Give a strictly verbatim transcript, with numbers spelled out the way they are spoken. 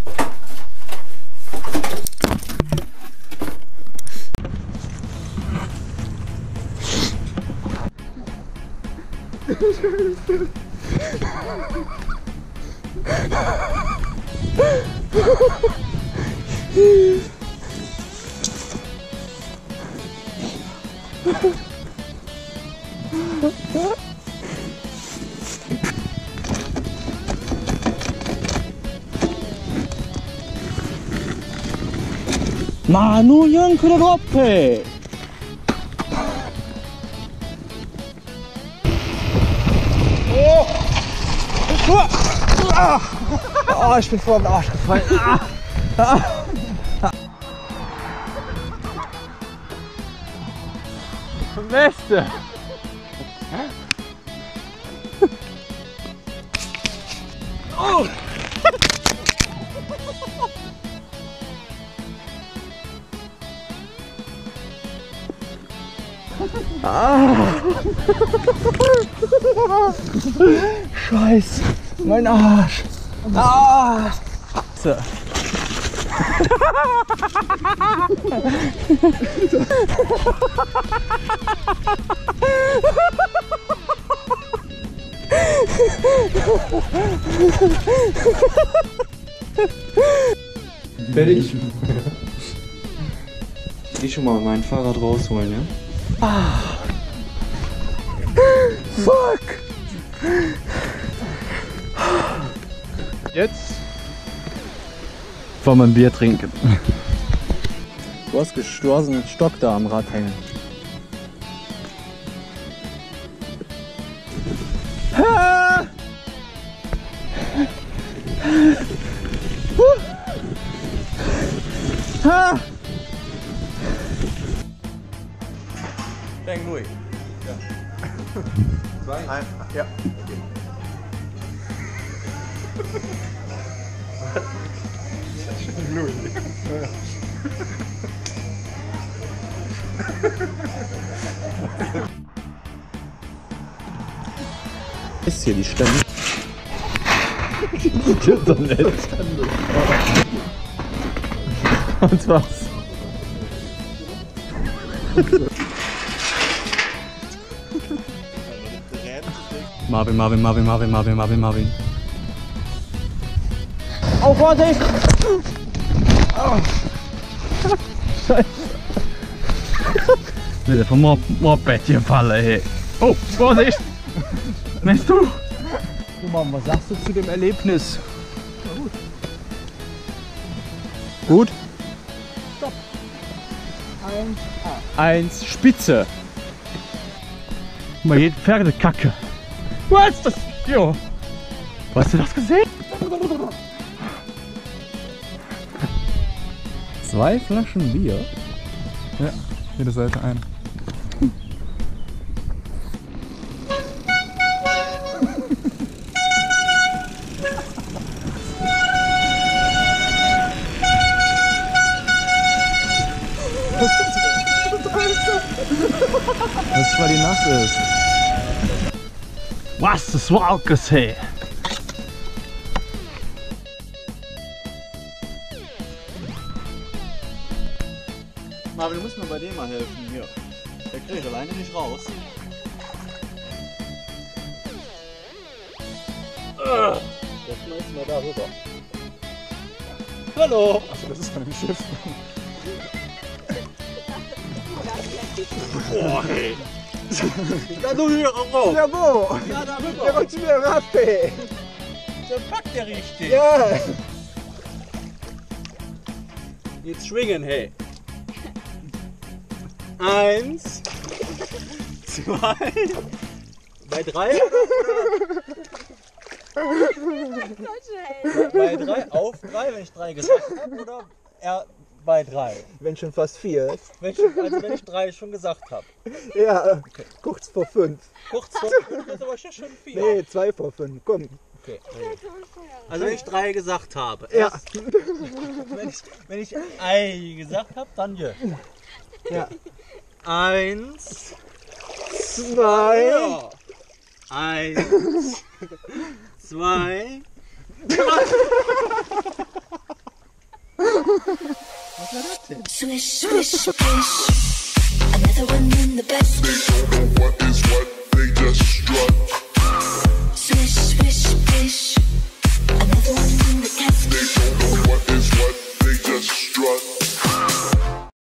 만우형 그릇 앞에 Oh! Ah! Oh, ich bin vor dem Arsch gefallen. Ah! Ah! Beste! Oh! Ah! Scheiße! Mein Arsch! Ah! So. Fertig? Ich geh schon mal mein Fahrrad rausholen, ja? Ah. Fuck! Jetzt wollen wir ein Bier trinken. Du hast, du hast einen Stock da am Rad hängen. Ha! Ha! Denk durch. Ja. Zwei? Ein. Ja. Okay. Louis. Ist hier die Stämme? Stimmt doch nicht. Und was? Marvin, Marvin, Marvin, Marvin, Marvin, Marvin, Marvin. Oh, Vorsicht! Oh. Scheiße. Wieder vom Mop Moped gefallen, hey. Oh, Vorsicht! Meinst du? Du Mann, was sagst du zu dem Erlebnis? Na gut. Gut? Stopp. Eins, A. Eins, Spitze. Guck mal, jede Pferdekacke. Was ist das? Jo. Hast du das gesehen? Zwei Flaschen Bier? Ja, jede Seite eine. Das ist, weil die nass ist. Was? Das war auch gesehen. Marvin, du musst mir bei dem mal helfen. Hier. Der kriegt alleine nicht raus. Das schmeißen wir da rüber. Hallo! Achso, das ist von dem Schiff. Boah, hey! Da du hier rauf! Ja, wo? Ja, da Der rüber! wollte mir Rappe! So packt der richtig! Ja! Jetzt schwingen, hey! Eins, zwei, bei drei oder? Bei drei, auf drei, wenn ich drei gesagt habe, oder er bei drei? Wenn schon fast vier. Wenn ich, also wenn ich drei schon gesagt habe. Ja, Okay. kurz vor fünf. Kurz vor fünf ist aber schon vier. Nee, zwei vor fünf, komm. Okay. Also wenn ich drei gesagt habe. Ja. Erst, wenn, ich, wenn ich Ei gesagt habe, dann je. Ja. Eins, Zwei. ja. Eins, zwei, drei. Was war das denn? Swish, swish, swish. Another one in the basket. Don't know what is what.